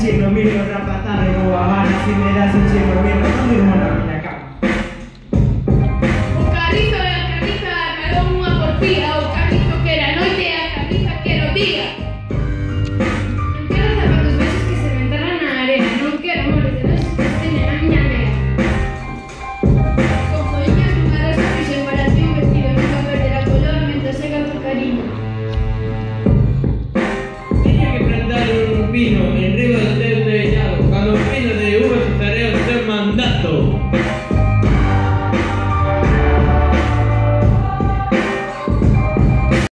chino, miro, rapazarre, boa Habana. Se me das un chino, miro, non durmo na miña cama. O carrizo e a carriza armaron unha porfía. O carrizo que era noite e a carriza que era o día.